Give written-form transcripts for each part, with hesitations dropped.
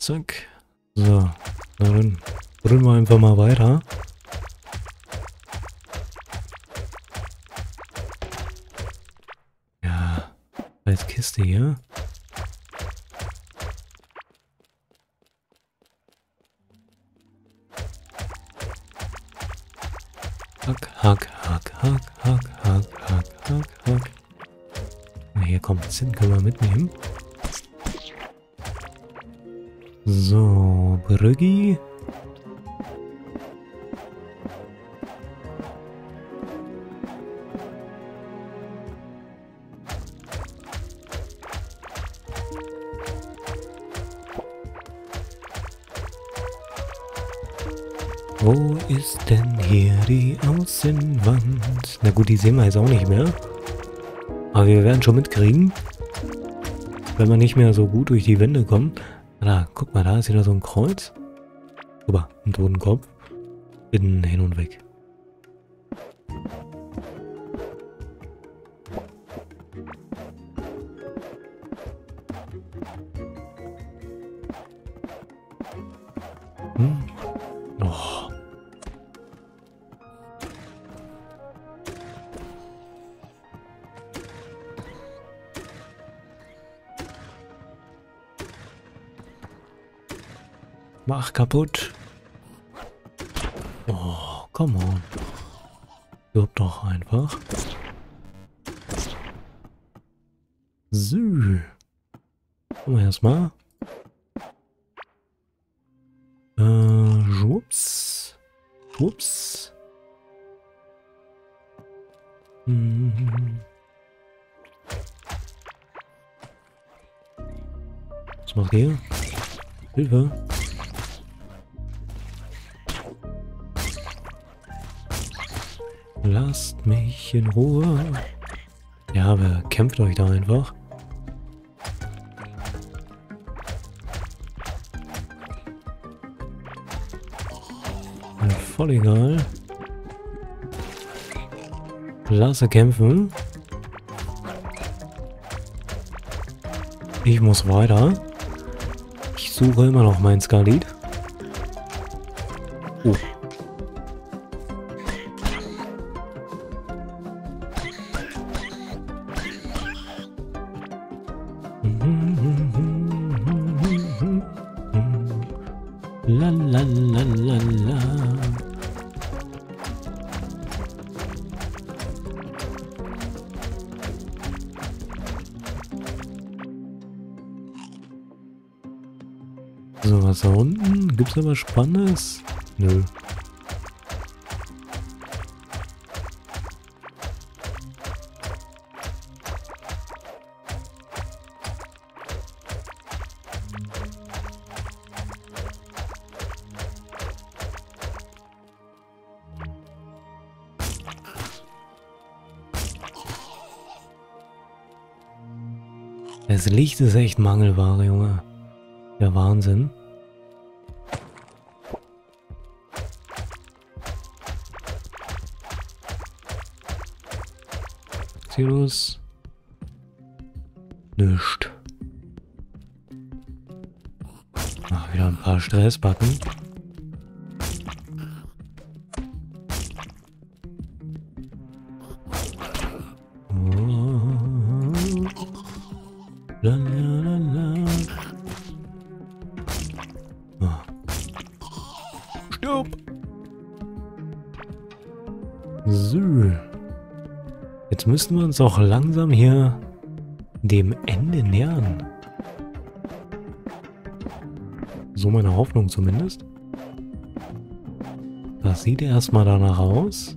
Zack. So. Na dann brüllen wir einfach mal weiter. Ja. Als Kiste hier. Hack, hack, hack, hack, hack, hack, hack, hack, hack. Na, hier kommt Zinn, können wir mitnehmen. So, Brüggi. Wo ist denn hier die Außenwand? Na gut, die sehen wir jetzt auch nicht mehr. Aber wir werden schon mitkriegen, wenn wir nicht mehr so gut durch die Wände kommen. Da, guck mal, da ist wieder so ein Kreuz. Super, ein Totenkopf. Innen hin und weg. Oh. Mach kaputt. Oh, come on. Stirb doch einfach. So. Gucken wir erstmal. Schwupps. Schwupps. Was macht ihr? Hilfe. Lasst mich in Ruhe. Ja, aber kämpft euch da einfach. Mir voll egal. Lasse kämpfen. Ich muss weiter. Ich suche immer noch mein Skalit. Oh. La la la la la. So, was da unten? Gibt's da was Spannendes? Nö. Das Licht ist echt Mangelware, Junge. Der Wahnsinn. Sirius. Nischt. Ach, wieder ein paar Stressbacken. La la la la. Oh. Stopp! So. Jetzt müssen wir uns auch langsam hier dem Ende nähern. So meine Hoffnung zumindest. Das sieht erstmal danach aus.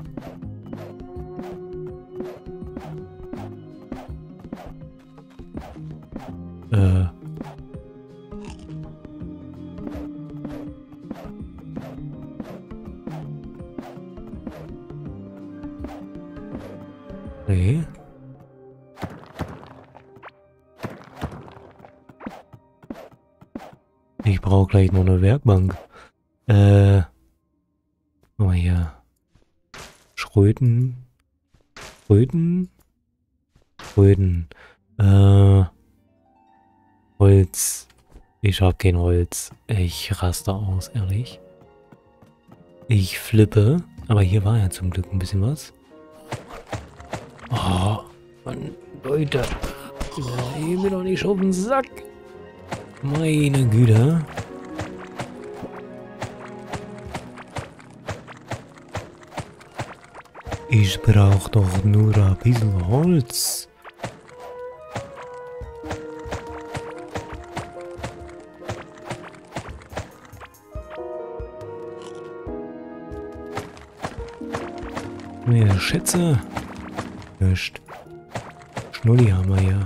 Nee. Ich brauche gleich noch eine Werkbank. Oh hier. Schröten. Schröten. Schröten. Holz. Ich hab kein Holz. Ich raste aus, ehrlich. Ich flippe. Aber hier war ja zum Glück ein bisschen was. Oh, Mann, Leute. Ich will doch nicht auf den Sack. Meine Güte. Ich brauch doch nur ein bisschen Holz. Mehr Schätze. Nicht. Schnulli haben wir hier.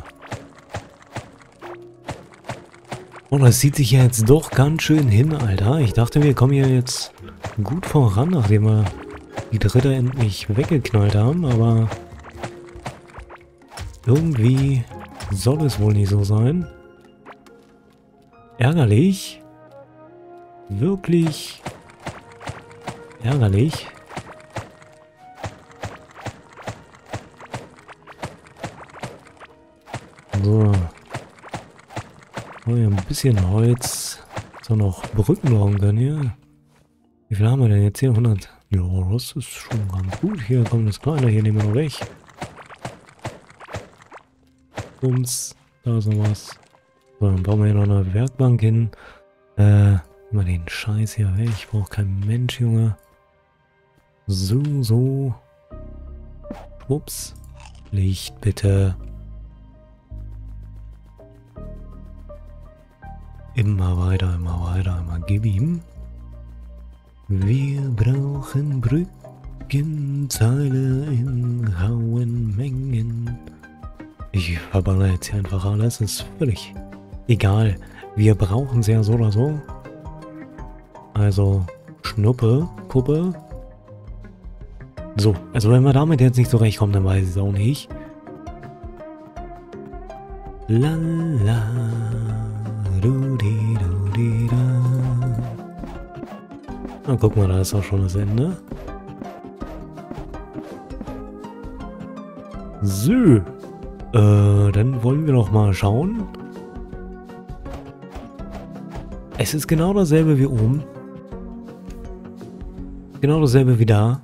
Oh, das zieht sich ja jetzt doch ganz schön hin, Alter. Ich dachte, wir kommen hier jetzt gut voran, nachdem wir die dritte endlich weggeknallt haben, aber irgendwie soll es wohl nicht so sein. Ärgerlich. Wirklich ärgerlich. So. Oh ja, ein bisschen Holz. So noch Brücken bauen können hier. Wie viel haben wir denn jetzt hier? 100. Ja, das ist schon ganz gut. Hier kommt das Kleine. Hier nehmen wir noch weg. Bums. Da ist noch was. So, dann bauen wir hier noch eine Werkbank hin. Mal den Scheiß hier weg. Ich brauche keinen Mensch, Junge. So. Schwupps. Licht bitte. Immer weiter, immer gib ihm. Wir brauchen Brückenteile in rauen Mengen. Ich verballere jetzt hier einfach alles, ist völlig egal. Wir brauchen es ja so oder so. Also, Schnuppe, Puppe. So, also wenn wir damit jetzt nicht zurechtkommen, dann weiß ich es auch nicht. Lala. Na, guck mal, da ist auch schon das Ende. So. Dann wollen wir noch mal schauen. Es ist genau dasselbe wie oben. Genau dasselbe wie da.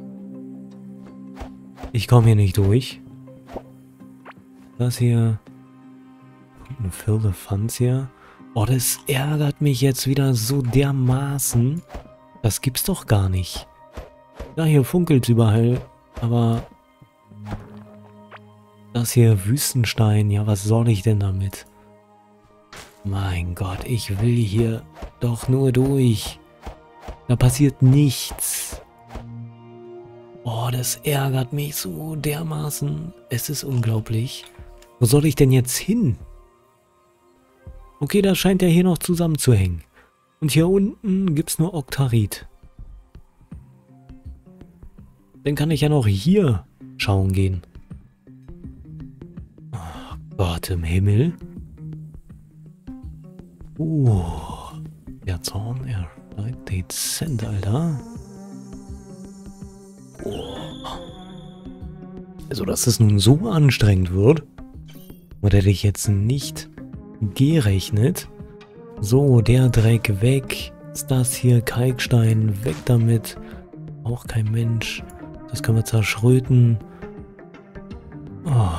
Ich komme hier nicht durch. Das hier. Eine Firlefanz hier. Oh, das ärgert mich jetzt wieder so dermaßen. Das gibt's doch gar nicht. Ja, hier funkelt's überall. Aber das hier Wüstenstein, ja, was soll ich denn damit? Mein Gott, ich will hier doch nur durch. Da passiert nichts. Oh, das ärgert mich so dermaßen. Es ist unglaublich. Wo soll ich denn jetzt hin? Okay, das scheint ja hier noch zusammenzuhängen. Und hier unten gibt's nur Oktarit. Dann kann ich ja noch hier schauen gehen. Oh Gott im Himmel. Der Zorn erscheint dezent, Alter. Also, dass es nun so anstrengend wird, oder hätte ich jetzt nicht gerechnet. So, der Dreck weg. Ist das hier Kalkstein? Weg damit. Auch kein Mensch. Das können wir zerschröten. Oh.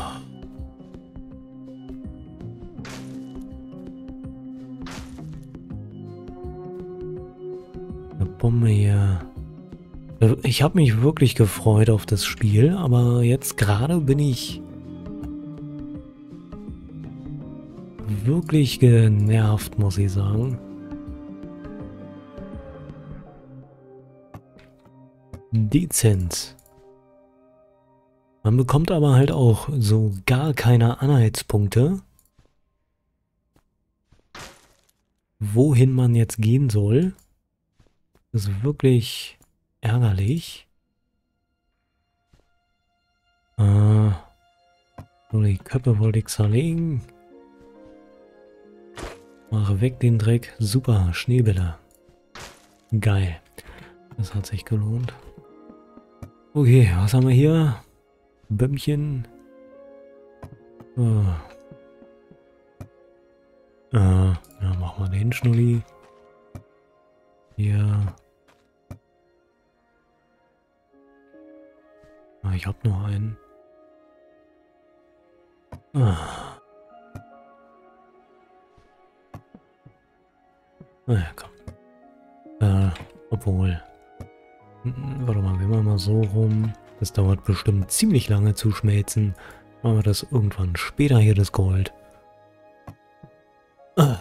Eine Bombe hier. Ich habe mich wirklich gefreut auf das Spiel, aber jetzt gerade bin ich wirklich genervt, muss ich sagen. Dezent. Man bekommt aber halt auch so gar keine Anhaltspunkte, wohin man jetzt gehen soll. Das ist wirklich ärgerlich. So, die Köpfe wollte ich zerlegen. Mache weg den Dreck. Super, Schneebälle. Geil. Das hat sich gelohnt. Okay, was haben wir hier? Bömmchen. Ja, machen mach mal den Schnulli. Hier. Ah, ich hab noch einen. Ah. Naja, komm. Obwohl. Warte mal, wir machen mal so rum. Das dauert bestimmt ziemlich lange zu schmelzen. Machen wir das irgendwann später hier, das Gold. Ah.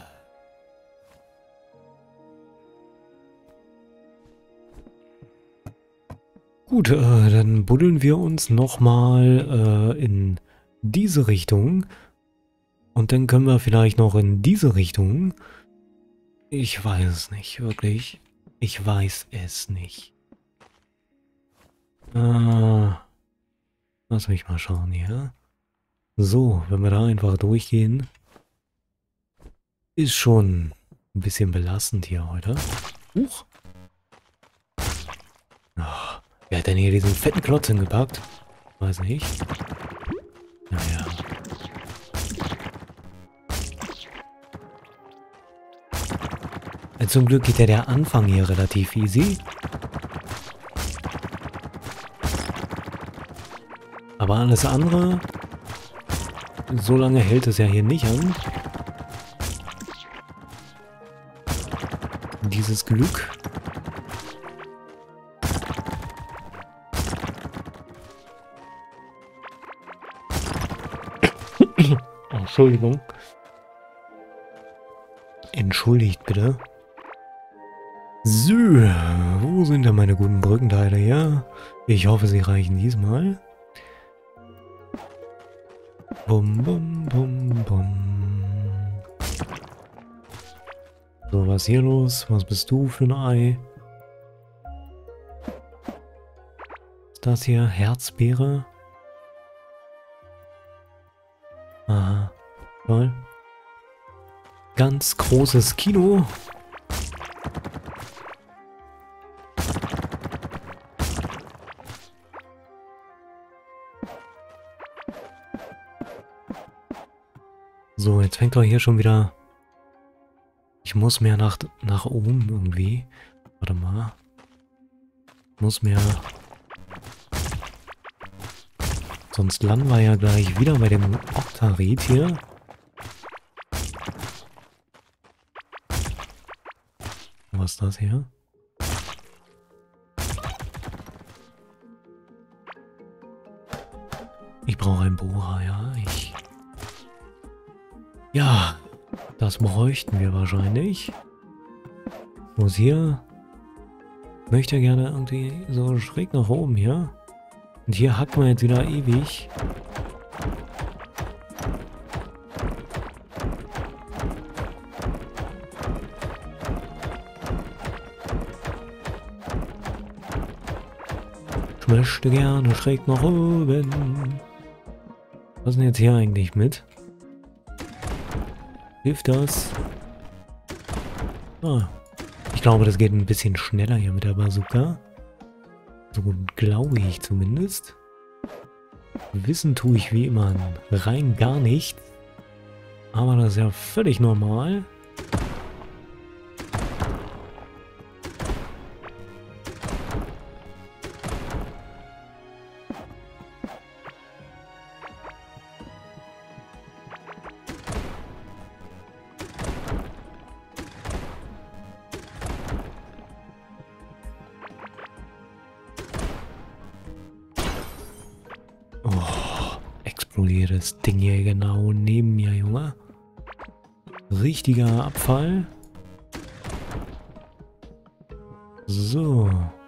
Gut, dann buddeln wir uns nochmal in diese Richtung. Und dann können wir vielleicht noch in diese Richtung. Ich weiß es nicht, wirklich. Ich weiß es nicht. Lass mich mal schauen hier. So, wenn wir da einfach durchgehen. Ist schon ein bisschen belastend hier heute. Huch. Oh, wer hat denn hier diesen fetten Klotz hingepackt? Weiß nicht. Naja. Zum Glück geht ja der Anfang hier relativ easy. Aber alles andere, so lange hält es ja hier nicht an. Dieses Glück. Oh, Entschuldigung. Entschuldigt bitte. So, wo sind denn meine guten Brückenteile? Ja, ich hoffe, sie reichen diesmal. Bum, bum, bum, bum. So, was ist hier los? Was bist du für ein Ei? Ist das hier Herzbeere? Aha, toll. Ganz großes Kino. So, jetzt fängt doch hier schon wieder... Ich muss mehr nach oben irgendwie. Warte mal. Muss mehr... Sonst landen wir ja gleich wieder bei dem Oktarit hier. Was ist das hier? Ich brauche ein Bohrer, ja. Ja, das bräuchten wir wahrscheinlich. Wo ist hier? Möchte gerne irgendwie so schräg nach oben hier. Und hier hacken wir jetzt wieder ewig. Ich möchte gerne schräg nach oben. Was ist denn jetzt hier eigentlich mit? Hilft das? Ah, ich glaube, das geht ein bisschen schneller hier mit der Bazooka. So glaube ich zumindest. Wissen tue ich wie immer rein gar nichts. Aber das ist ja völlig normal. Explodiert das Ding hier genau neben mir, Junge. Richtiger Abfall. So.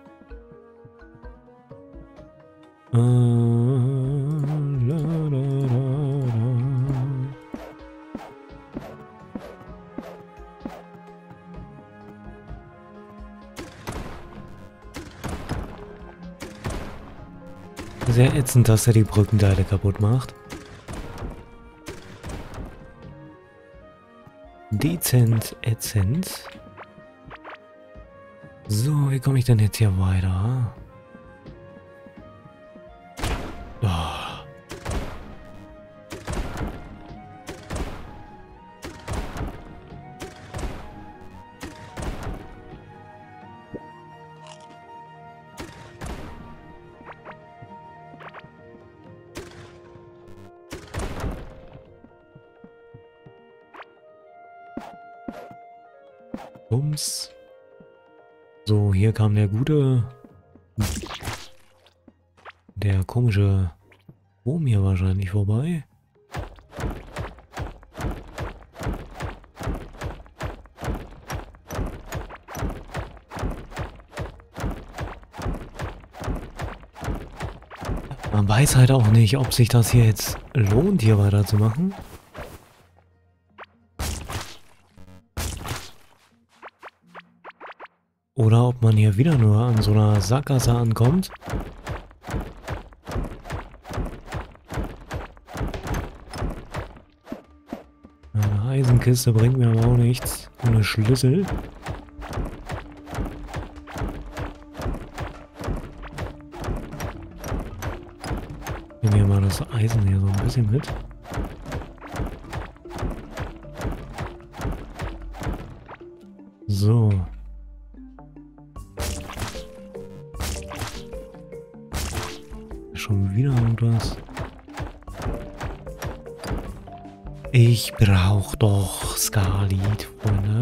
Sehr ätzend, dass er die Brückenteile kaputt macht. Dezent ätzend. So, wie komme ich denn jetzt hier weiter? Oh. Bums. So, hier kam der gute... Der komische Wurm hier wahrscheinlich vorbei. Man weiß halt auch nicht, ob sich das hier jetzt lohnt, hier weiterzumachen. Oder ob man hier wieder nur an so einer Sackgasse ankommt. Eine Eisenkiste bringt mir aber auch nichts. Ohne Schlüssel. Ich nehme mal das Eisen hier so ein bisschen mit. So. Schon wieder irgendwas. Ich brauch doch Scarlet, Freunde.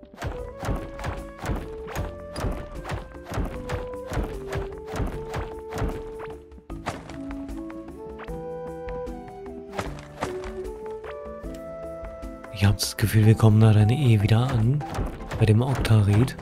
Ich habe das Gefühl, wir kommen da dann eh wieder an. Bei dem Oktarit.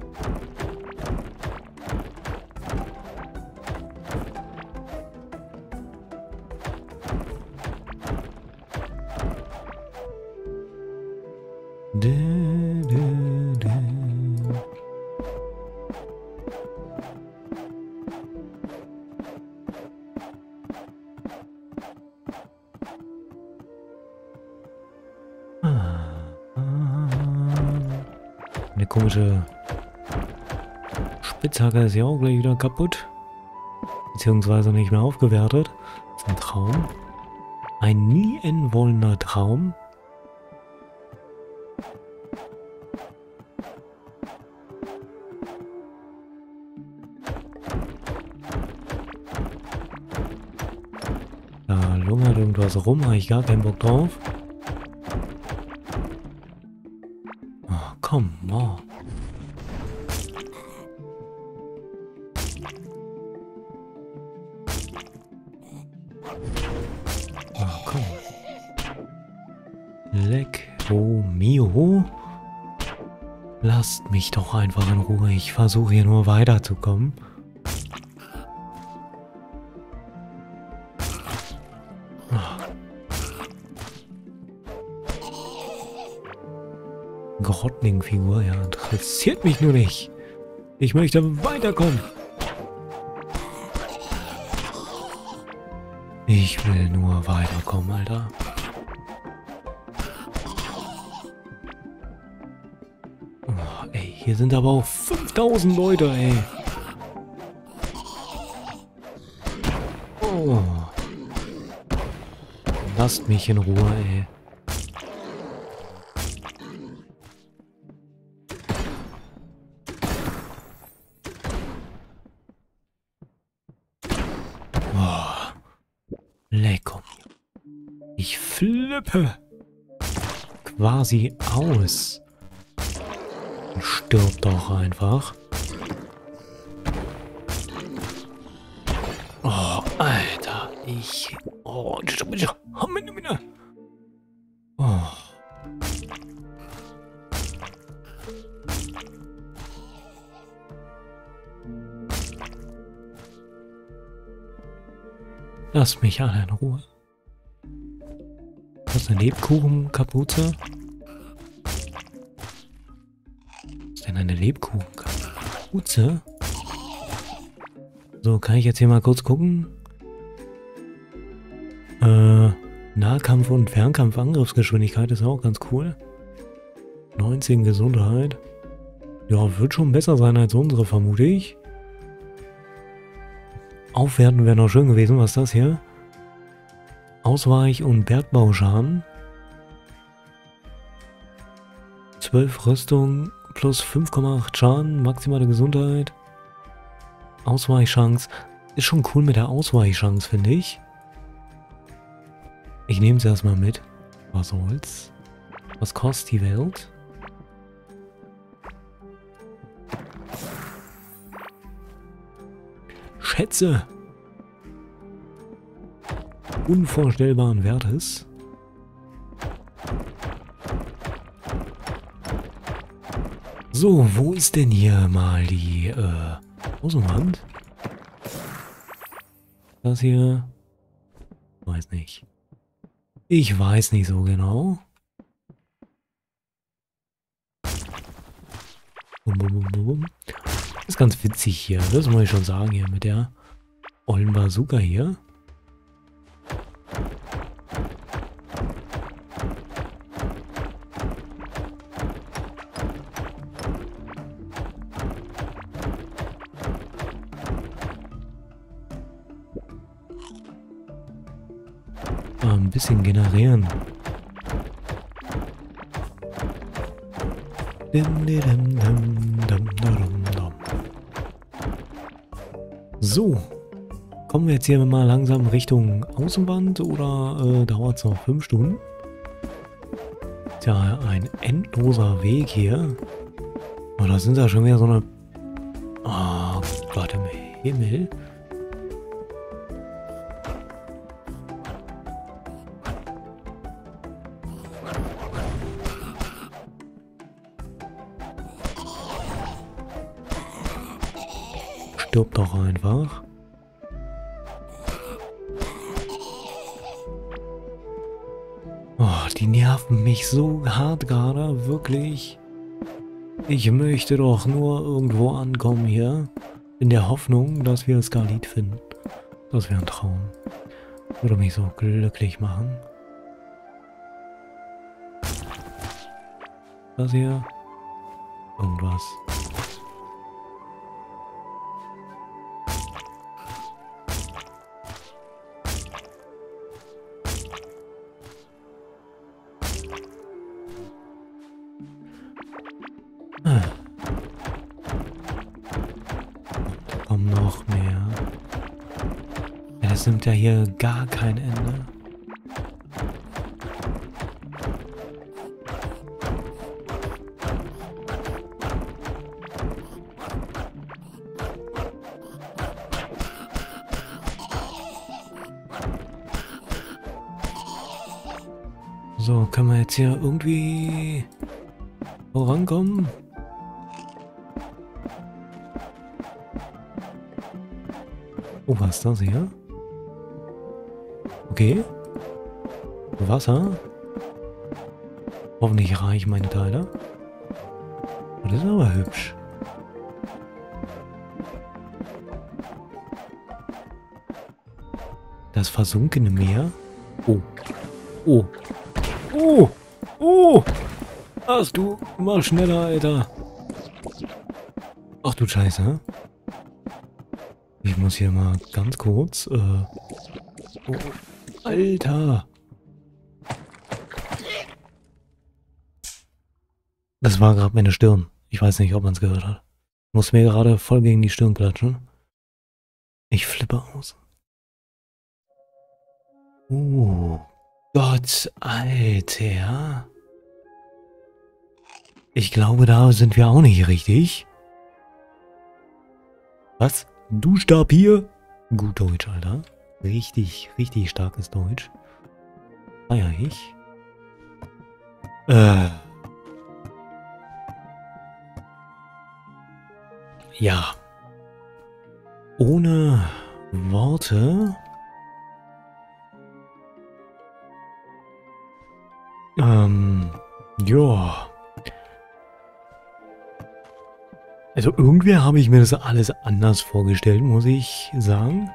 Eine komische Spitzhacke ist ja auch gleich wieder kaputt. Beziehungsweise nicht mehr aufgewertet. Das ist ein Traum. Ein nie enden wollender Traum. Da lungert irgendwas rum, habe ich gar keinen Bock drauf. Oh, komm, oh. Oh, komm. Lecco mio. Lasst mich doch einfach in Ruhe. Ich versuche hier nur weiterzukommen. Grottling-Figur, ja, interessiert mich nur nicht. Ich möchte weiterkommen. Ich will nur weiterkommen, Alter. Oh, ey, hier sind aber auch 5000 Leute, ey. Oh. Lasst mich in Ruhe, ey. Lecko. Ich flippe quasi aus. Und stirb doch einfach. Oh, Alter. Oh, oh. Lasst mich alle in Ruhe. Das ist eine Lebkuchenkapuze. Was ist denn eine Lebkuchenkapuze? So, kann ich jetzt hier mal kurz gucken? Nahkampf- und Fernkampf-Angriffsgeschwindigkeit ist auch ganz cool. 19 Gesundheit. Ja, wird schon besser sein als unsere, vermute ich. Aufwerten wäre noch schön gewesen. Was ist das hier? Ausweich- und Bergbauschaden. 12 Rüstung plus 5,8 Schaden. Maximale Gesundheit. Ausweichchance. Ist schon cool mit der Ausweichchance, finde ich. Ich nehme es erstmal mit. Was soll's? Was kostet die Welt? Schätze unvorstellbaren Wertes. So, wo ist denn hier mal die Außenwand? Das hier? Weiß nicht. Ich weiß nicht so genau. Bum, bum, bum, bum. Das ist ganz witzig hier, das muss ich schon sagen, hier mit der ollen Bazooka hier. Ein bisschen generieren. So, kommen wir jetzt hier mal langsam Richtung Außenwand oder dauert es noch 5 Stunden? Ist ja ein endloser Weg hier. Oh, da sind ja schon wieder so eine... Oh Gott im Himmel. Stirb doch einfach. Oh, die nerven mich so hart gerade, wirklich. Ich möchte doch nur irgendwo ankommen hier, in der Hoffnung, dass wir Scarlet finden. Das wäre ein Traum. Würde mich so glücklich machen. Das hier? Irgendwas. Kommen noch mehr. Ja, das nimmt ja hier gar kein Ende. So, können wir jetzt hier irgendwie vorankommen? Oh, was ist das hier? Okay. Wasser. Hoffentlich reichen meine Teile. Oh, das ist aber hübsch. Das versunkene Meer. Oh. Oh. Oh. Oh. Ach du, mach schneller, Alter. Ach du Scheiße. Ich muss hier mal ganz kurz, oh, Alter. Das war gerade meine Stirn. Ich weiß nicht, ob man es gehört hat. Muss mir gerade voll gegen die Stirn klatschen. Ich flippe aus. Oh Gott, Alter. Ich glaube, da sind wir auch nicht richtig. Was? Du Stab hier? Gut Deutsch, Alter. Richtig, richtig starkes Deutsch. Feier ich. Ja. Ohne Worte. Ja. Also irgendwie habe ich mir das alles anders vorgestellt, muss ich sagen.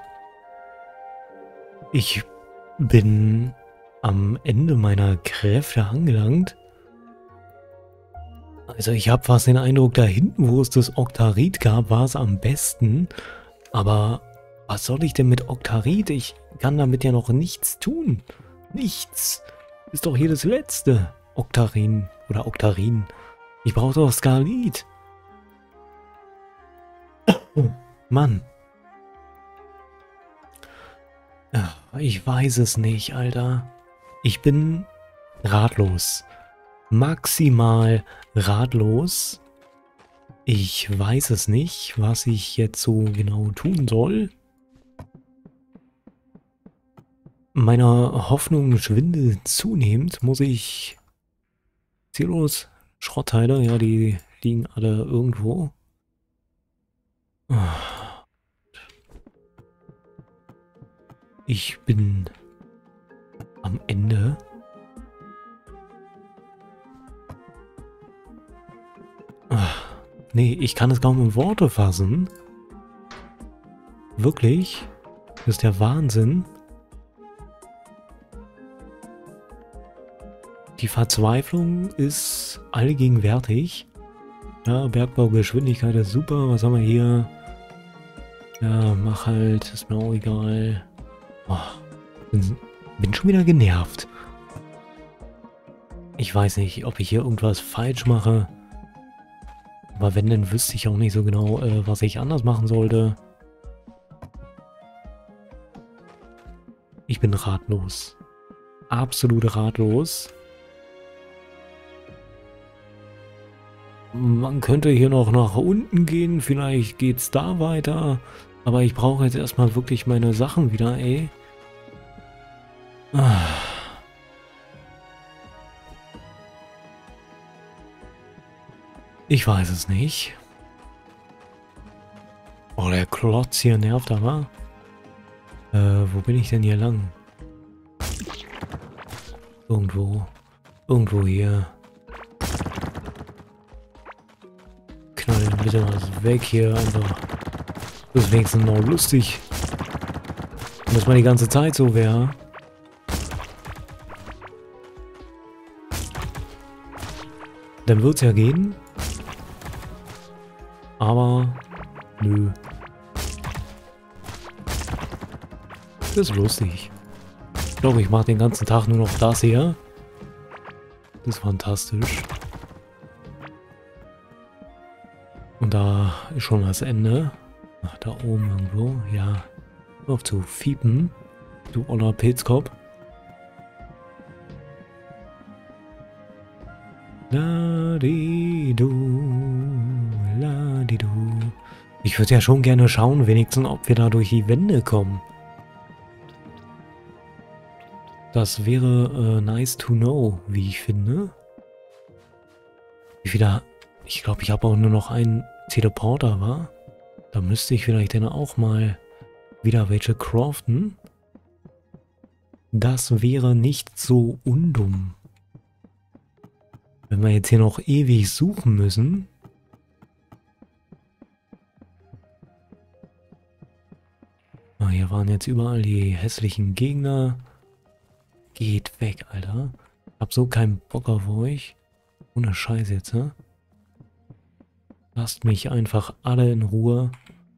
Ich bin am Ende meiner Kräfte angelangt. Also ich habe fast den Eindruck, da hinten, wo es das Oktarit gab, war es am besten. Aber was soll ich denn mit Oktarit? Ich kann damit ja noch nichts tun. Nichts. Ist doch hier das letzte Oktarin oder Oktarin. Ich brauche doch Scarlet. Mann. Ich weiß es nicht, Alter. Ich bin ratlos. Maximal ratlos. Ich weiß es nicht, was ich jetzt so genau tun soll. meiner Hoffnung schwindet zunehmend, muss ich ziellos Schrottteile, ja, die liegen alle irgendwo. Ich bin am Ende. Nee, ich kann es kaum in Worte fassen. Wirklich? Das ist der Wahnsinn. Die Verzweiflung ist allgegenwärtig. Ja, Bergbaugeschwindigkeit ist super. Was haben wir hier? Ja, mach halt. Ist mir auch egal. Oh, bin schon wieder genervt. Ich weiß nicht, ob ich hier irgendwas falsch mache. Aber wenn, dann wüsste ich auch nicht so genau, was ich anders machen sollte. Ich bin ratlos. Absolut ratlos. Man könnte hier noch nach unten gehen, vielleicht geht's da weiter. Aber ich brauche jetzt erstmal wirklich meine Sachen wieder, ey. Ich weiß es nicht. Oh, der Klotz hier nervt aber. Wo bin ich denn hier lang? Irgendwo. Irgendwo hier. Knall ein bisschen was weg hier einfach. Das ist wenigstens noch lustig. Wenn das mal die ganze Zeit so wäre. Dann wird's ja gehen. Aber nö. Das ist lustig. Ich glaube, ich mache den ganzen Tag nur noch das hier. Das ist fantastisch. Und da ist schon das Ende. Ach, da oben irgendwo. Ja. Auf zu fiepen. Du oller Pilzkopf. La-di-du. La-di-du. Ich würde ja schon gerne schauen, wenigstens, ob wir da durch die Wände kommen. Das wäre nice to know, wie ich finde. Ich glaube, ich habe auch nur noch einen Teleporter, wa? Da müsste ich vielleicht dann auch mal wieder welche craften. Das wäre nicht so undumm. Wenn wir jetzt hier noch ewig suchen müssen. Ah, hier waren jetzt überall die hässlichen Gegner. Geht weg, Alter. Hab so keinen Bock auf euch. Ohne Scheiß jetzt, ne? Lasst mich einfach alle in Ruhe.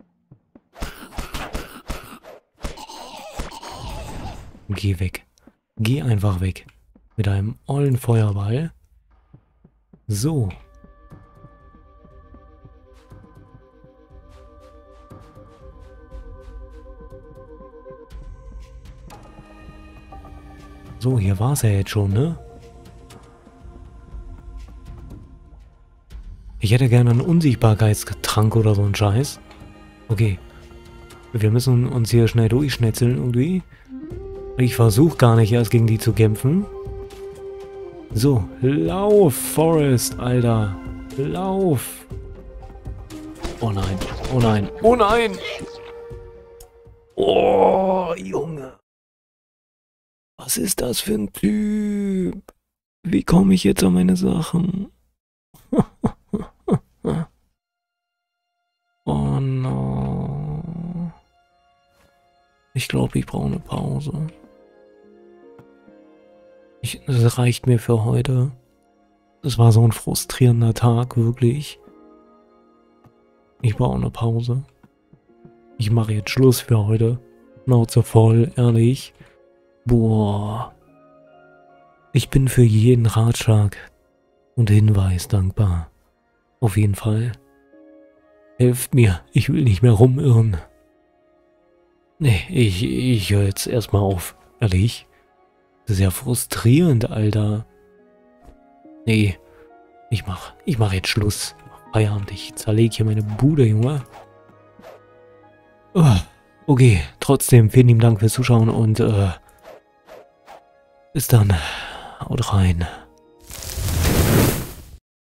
Geh weg. Geh einfach weg. Mit einem ollen Feuerball. So. So, hier war es ja jetzt schon, ne? Ich hätte gerne einen Unsichtbarkeitstrank oder so einen Scheiß. Okay. Wir müssen uns hier schnell durchschnetzeln irgendwie. Ich versuche gar nicht erst gegen die zu kämpfen. So, lauf, Forest, Alter. Lauf. Oh nein, oh nein, oh nein. Oh, Junge. Was ist das für ein Typ? Wie komme ich jetzt an meine Sachen? Oh no. Ich glaube, ich brauche eine Pause. Das reicht mir für heute. Es war so ein frustrierender Tag, wirklich. Ich brauche eine Pause. Ich mache jetzt Schluss für heute. Schnauze voll, ehrlich. Boah. Ich bin für jeden Ratschlag und Hinweis dankbar. Auf jeden Fall. Helft mir, ich will nicht mehr rumirren. Nee, ich höre jetzt erstmal auf. Ehrlich. Das ist ja frustrierend, Alter. Nee, ich mach jetzt Schluss. Feierabend, ich zerleg hier meine Bude, Junge. Oh, okay, trotzdem, vielen lieben Dank fürs Zuschauen und Bis dann. Haut rein.